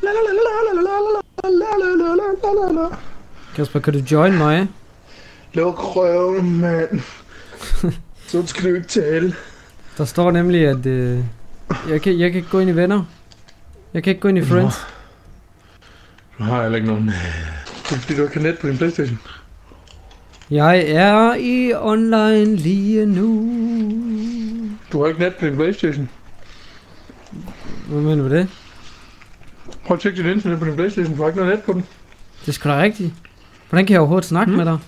Kasper, kan du join mig? Luk røven, mand. Så skal du ikke tale. Der står nemlig, at jeg kan ikke gå ind i venner. Jeg kan ikke gå ind i friends. Du har heller ikke nogen. Det er fordi, du ikke har net på din PlayStation. Jeg er i online lige nu. Du har ikke net på din PlayStation. Hvad mener du det? Prøv at tjekke dit internet på din PlayStation. Du har ikke noget net på den. Det er sgu da rigtigt. Hvordan kan jeg overhovedet snakke med dig?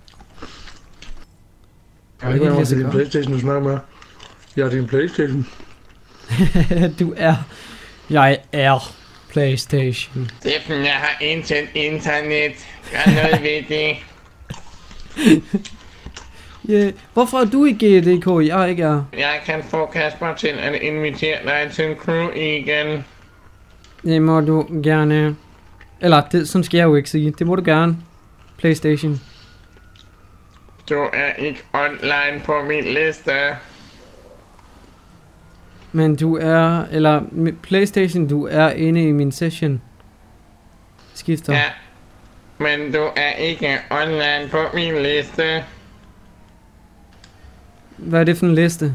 Jeg har ikke været til din PlayStation, du snakker med. Jeg er din PlayStation. Jeg er PlayStation. Steffen, jeg har intet internet. Gør noget ved det. Yeah. Hvorfor er du i GDK? Jeg ikke er. Jeg kan få Kasper til at invitere dig til crew igen. Det må du gerne. Eller, sådan skal jeg jo ikke sige. Det må du gerne. PlayStation. Du er ikke online på min liste. Men du er, eller PlayStation, du er inde i min session. Skifter. Ja, men du er ikke online på min liste. Hvad er det for en liste?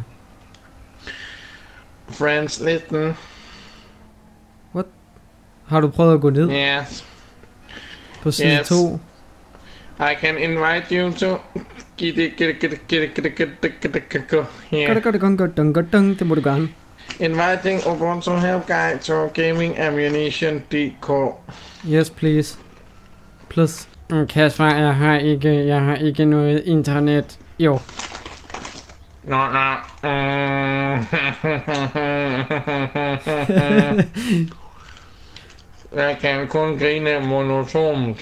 Friends-listen. What? Har du prøvet at gå ned? Yes. På side 2? I can invite you to get it. Det må du gerne. Inviting Ubuntu Help Guide to GamingAmmunition.dk. Yes, please. Plus. Kasper, jeg har ikke noget internet. Jo. Nå. Jeg kan kun grine monotont.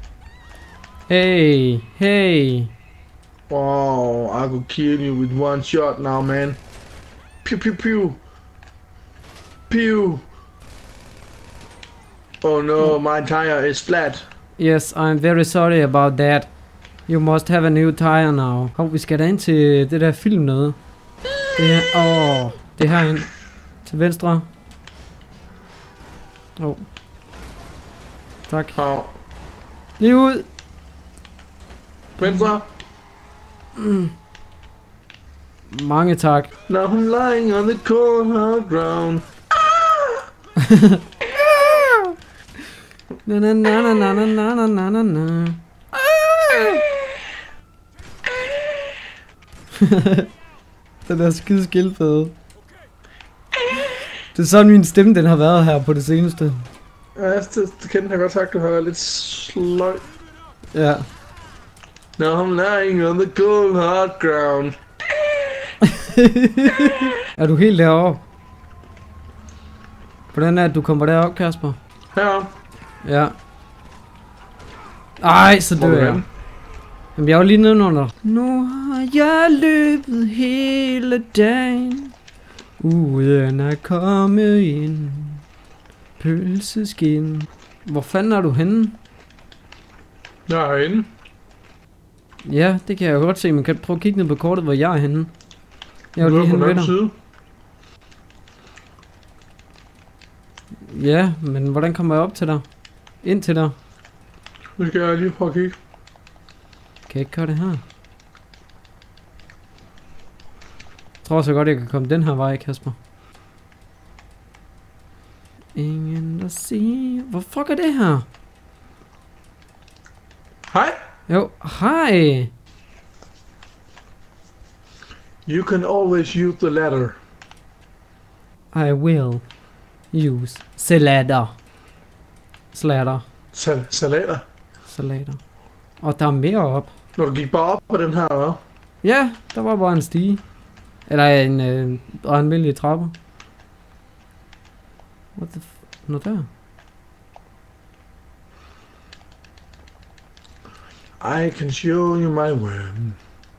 Hey. Wow, I could kill you with one shot now, man. Pew, pew, pew. Pew. Oh no, my tire is flat. Yes, I'm very sorry about that. You must have a new tire now. Vi skal da ind til det der film noget. Det her, det her ind. Til venstre. Tak. Lige ud. Venstre. Mange tak. Now I'm lying on the cold hard ground. Na. Den der skide skildpadde. Det er sådan min stemme den har været her på det seneste. Ja, det kendte jeg godt sagt, du har været lidt sløj. Ja. Now I'm lying on the cold hard ground. Er du helt deroppe? Hvordan er det, du kommer derop, Kasper? Heroppe. Ja. Ej, så dør jeg. Jamen, jeg er jo lige nedenunder. Nu har jeg løbet hele dagen, uden at komme ind. Pølseskin. Hvor fanden er du henne? Jeg er herinde. Ja, det kan jeg jo godt se. Man kan prøve at kigge ned på kortet, hvor jeg er henne. Jeg er jo lige henne ved dig. Ja, men hvordan kommer jeg op til dig? Ind til dig? Nu skal jeg lige prøve at kigge. Kan jeg ikke gøre det her? Jeg tror så godt, jeg kan komme den her vej, Kasper. Ingen der siger... Hvor fuck er det her? Hej. Jo, hej. You can always use the ladder. I will use salader. Salader. Salader? Salader. Og der er mere op. Når du gik bare op på den her, hva'? Ja, der var bare en stige. Eller en almindelig trappe. What the Nå der. I can show you my worm.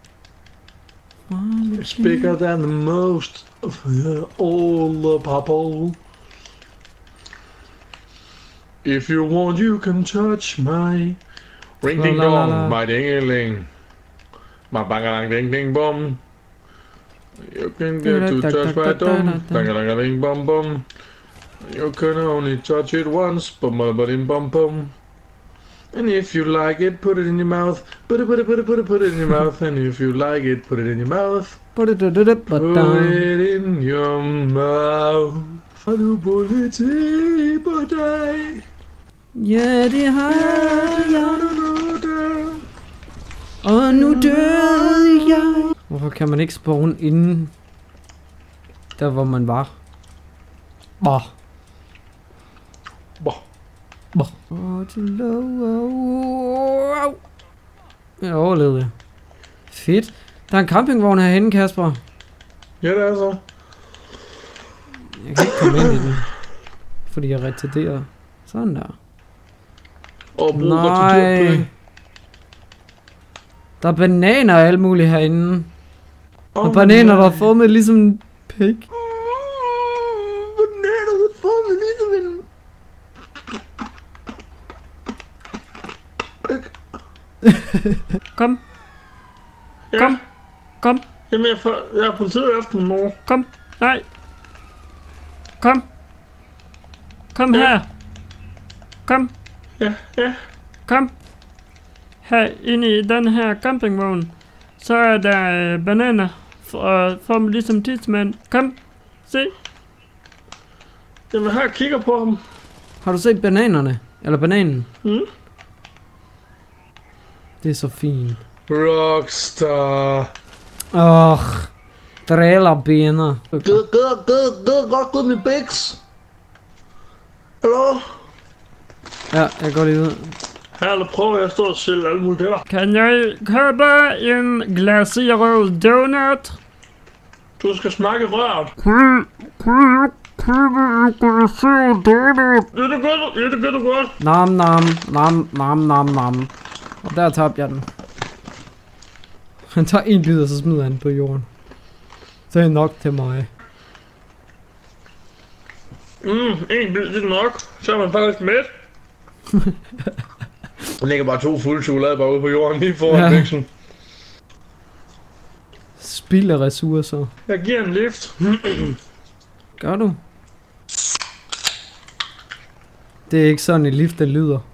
It's bigger than the most of all the people. If you want, you can touch my ring ding dong, my dingeling, my bangalang ding ding bom. You can get to touch my dong, bangalang ding bom bom. You can only touch it once, bum bum bum bum bum. And if you like it, put it in your mouth. Put it in your mouth. And if you like it, put it in your mouth. Put it in your mouth. Og nu politi på dig. Ja, det har jeg. Og nu døde jeg. Hvorfor kan man ikke spawn inden der hvor man var? Bah. Jeg overlevede. Fedt. Der er en campingvogn herhenne, Kasper. Ja, det er så. Jeg kan ikke komme ind i den, fordi jeg retarderer. Sådan der. Nej. Der er bananer og alt muligt herinde. Og bananer, der er formet ligesom en pig. Bananer, der er formet ligesom en... Kom. Ja. Kom. Jamen, jeg er politiet efter mig nu. Kom. Nej. Kom her. Kom. Ja. Kom. Her inde i den her campingvogn. Så er der bananer. Formet ligesom tidsmand. Kom. Se. Jamen, her kigger på ham. Har du set bananerne? Eller bananen? Det er så fint. Rockstar. Drællerbener. Gid godt gå med Bix. Hallo? Ja, jeg går lige ud. Her, prøver jeg at stå og sælge alle mulige der. Kan jeg købe en glaseret donut? Du skal snakke rørt. Købe en glaseret donut. Ja, det gør du godt. Nam. Og der tabte jeg den. Han tager en bid, og så smider han på jorden. Det er nok til mig. En bid, det er nok. Så er man faktisk mæt. Der ligger bare 2 fulde chokolader bare ude på jorden lige foran Bixen. Spild af ressourcer. Jeg giver en lift. Gør du? Det er ikke sådan et lift, der lyder.